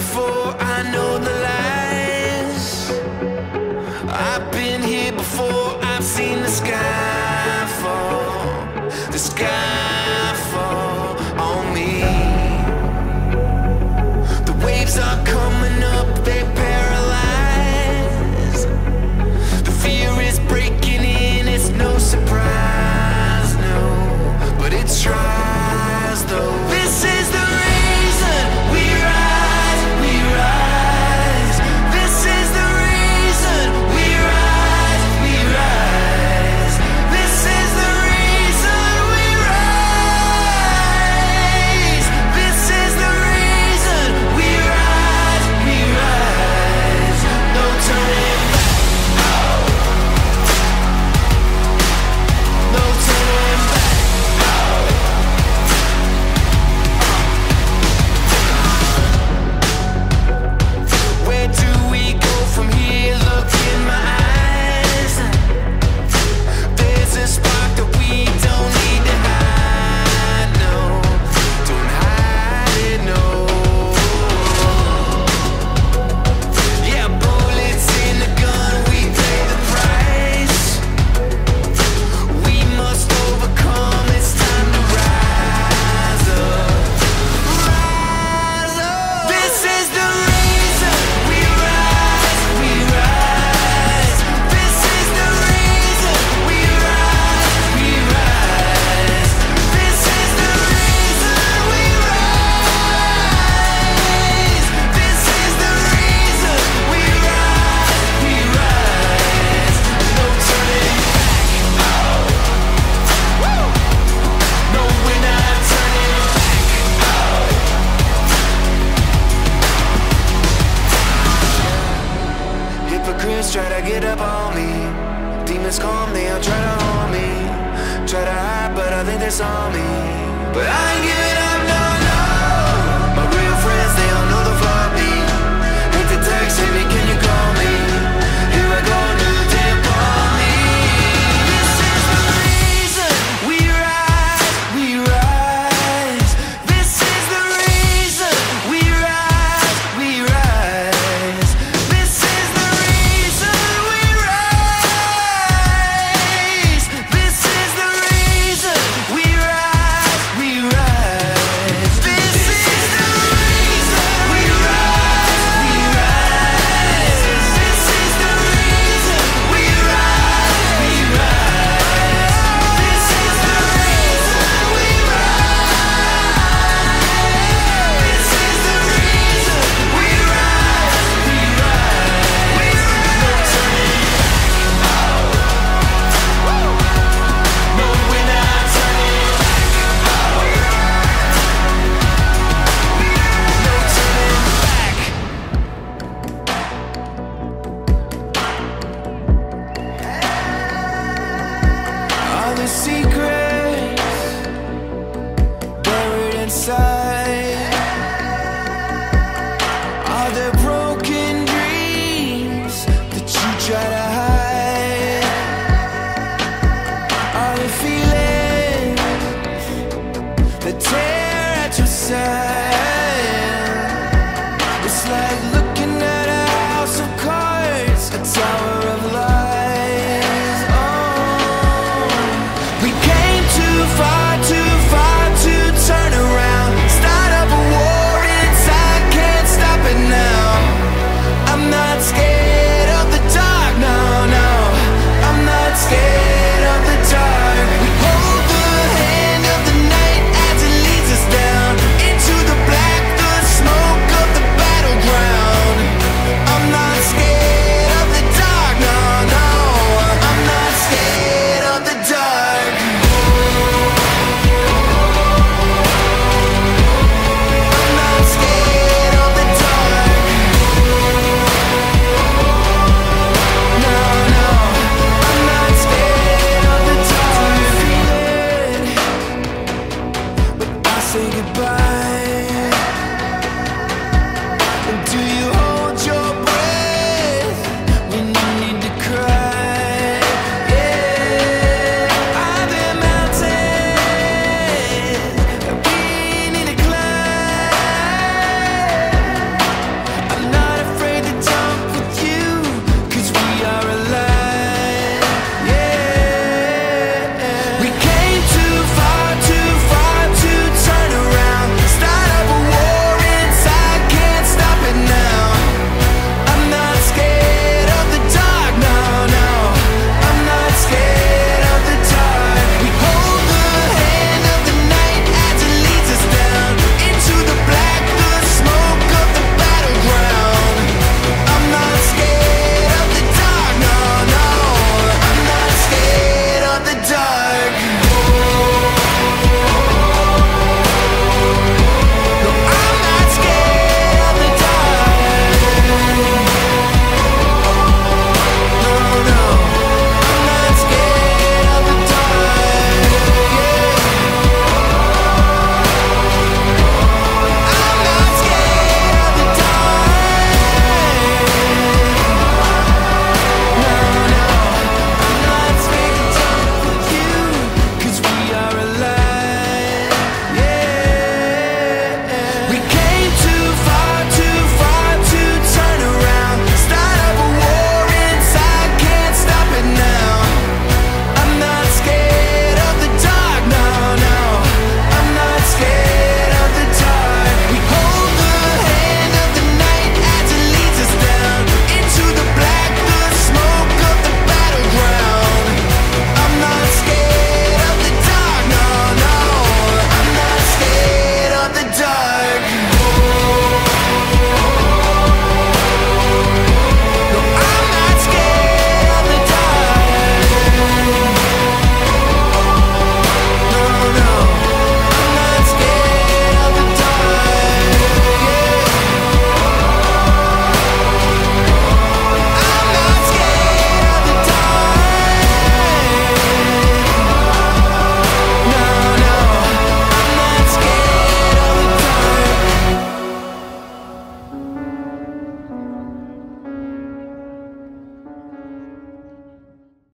before I know the lies. I've been here before, I've seen the sky fall, the sky fall on me. The waves are coming up, they paralyze. The fear is breaking in, it's no surprise, no, but it tries though. This is the reason we rise, we rise. This is the reason we rise, we rise. This is the reason we rise. This is the reason we rise, we rise. No turning back, no turning back. Where do we go from here? Look in my eyes. There's a spark that we don't need to hide, no. Don't hide it, no. Yeah, bullets in the gun, we pay the price. We must overcome, it's time to rise up. Rise up. This is the reason we rise, we rise. This is the reason we rise, we rise. This is the reason we rise. This is the reason we rise, we rise. No turning back. No, we're not turning back. Hypocrites try to get up on me. Demons come, they'll try to harm me. Try to hide, but I think they saw me. But I ain't giving up, no, no. My real friends, they all know the flaw me. Hate to text, hit me, can you call me? Here I go, new day upon me. This is the reason we rise, we rise. This is the reason we rise, we rise. This is the reason we rise. This is the reason we rise, we rise. This is the reason we rise, we rise. This is the reason we rise, we rise. This is the reason we rise. This is the reason we rise, we rise. No turning back. No, we're not turning back. No turning back. All the secrets